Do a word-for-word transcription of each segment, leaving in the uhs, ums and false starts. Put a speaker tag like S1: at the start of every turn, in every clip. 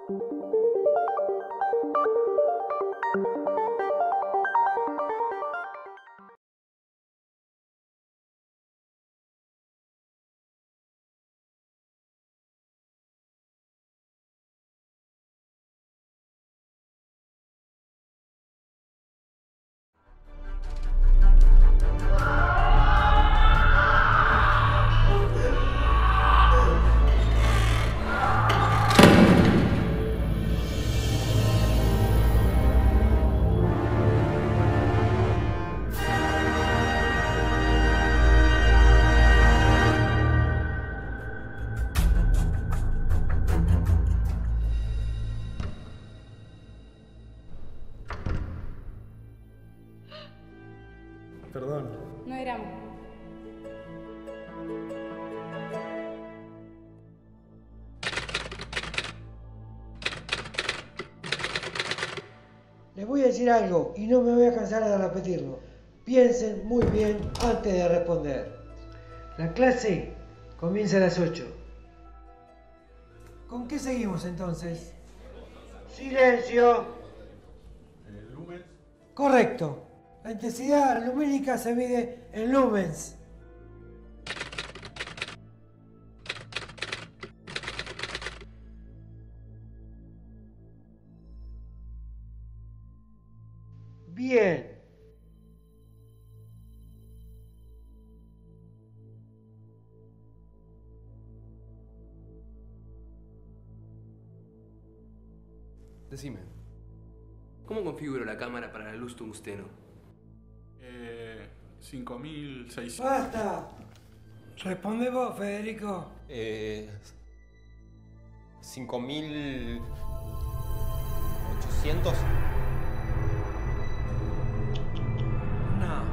S1: Perdón.
S2: No éramos.
S3: Les voy a decir algo y no me voy a cansar de repetirlo. Piensen muy bien antes de responder. La clase comienza a las ocho. ¿Con qué seguimos entonces? Silencio.
S1: ¿El lumens?
S3: Correcto. La intensidad lumínica se mide en lumens. Bien.
S4: Decime, ¿cómo configuro la cámara para la luz tungsteno?
S1: Eh, cinco mil seiscientos.
S3: ¡Basta! Responde vos, Federico.
S5: Eh, cinco mil ochocientos.
S3: No.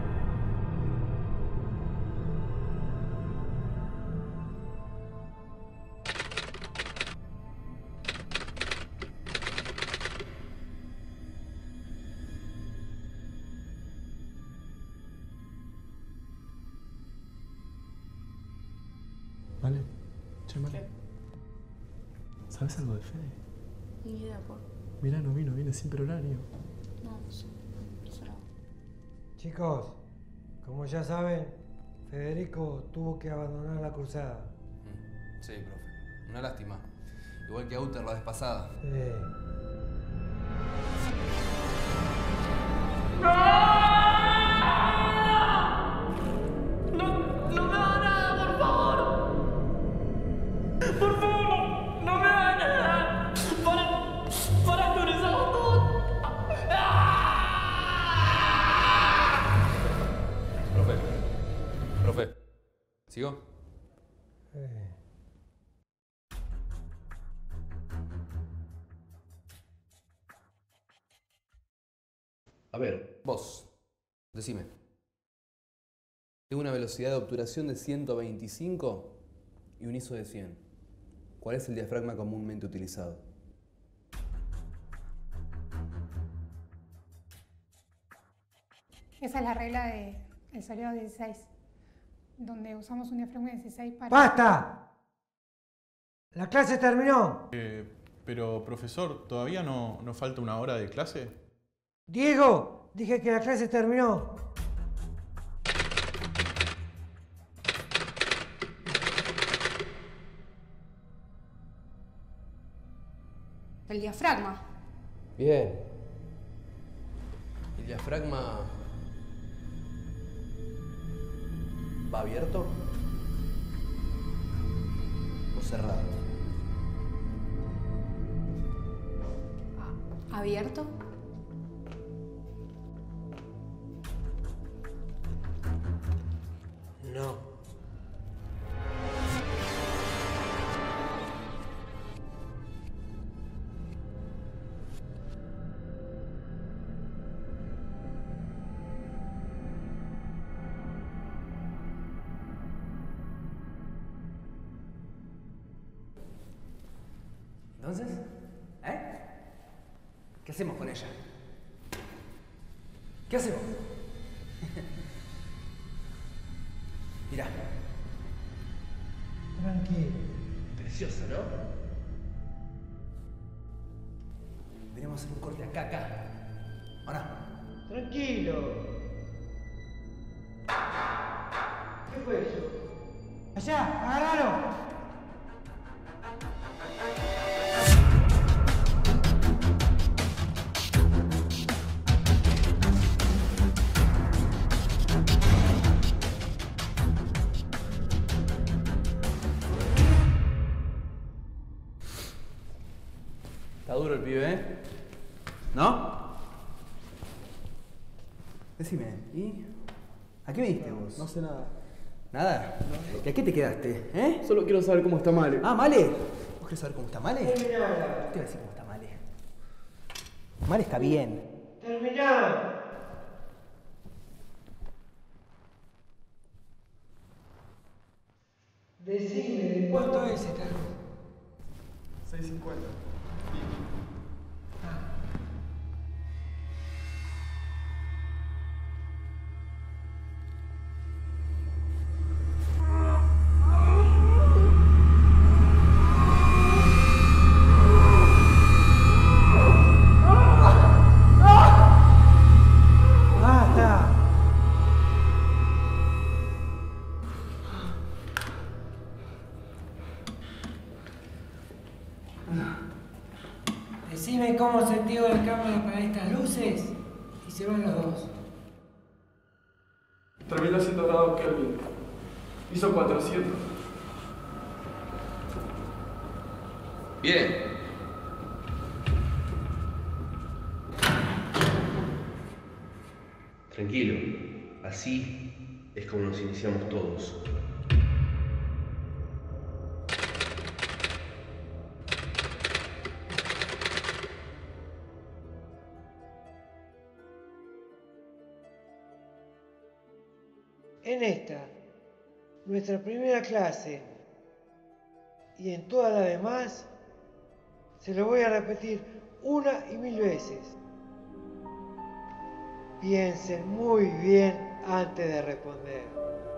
S1: Vale. Che, Vale. ¿Sabes algo de Fede?
S2: Ni idea, por.
S1: Mirá, no vino, viene siempre horario.
S2: No, no sé. Eso no.
S3: Chicos, como ya saben, Federico tuvo que abandonar la cruzada.
S4: Mm, Sí, profe. Una lástima. Igual que Auter la vez pasada.
S3: Eh,
S4: Profe. Profe. ¿Sigo?
S3: eh.
S4: A ver, vos, decime. Tengo una velocidad de obturación de ciento veinticinco y un I S O de cien. ¿Cuál es el diafragma comúnmente utilizado?
S2: Esa es la regla de el soleado dieciséis, donde usamos un diafragma dieciséis para...
S3: ¡Basta! La clase terminó.
S1: Eh, pero, profesor, ¿todavía no, no falta una hora de clase?
S3: Diego, dije que la clase terminó.
S2: El diafragma.
S4: Bien. ¿El diafragma va abierto o cerrado?
S2: ¿Abierto?
S3: No.
S4: Entonces, ¿eh? ¿Qué hacemos con ella? ¿Qué hacemos? Mirá.
S3: Tranquilo.
S4: Preciosa, ¿no? Tenemos que hacer un corte acá, acá. ¿O no?
S3: Tranquilo. ¿Qué fue eso? Allá, agárralo.
S4: Está duro el pibe, ¿eh? ¿No? Decime, ¿y a qué viniste vos?
S5: No sé nada.
S4: ¿Nada? ¿Y a qué te quedaste, eh?
S5: Solo quiero saber cómo está Male.
S4: Ah, Male. ¿Vos querés saber cómo está Male?
S3: Terminá.
S4: Te voy a decir cómo está Male. Male está bien.
S3: Terminá. Decime, ¿de cuánto es esta luz?
S5: seis cincuenta.
S3: ¡Basta! Decime cómo se activa la cámara para estas luces y se van los dos.
S5: tres mil doscientos grados Kelvin. Hizo cuatrocientos.
S6: Bien. Tranquilo. Así es como nos iniciamos todos.
S3: En esta, nuestra primera clase, y en todas las demás, se lo voy a repetir una y mil veces. Piensen muy bien antes de responder.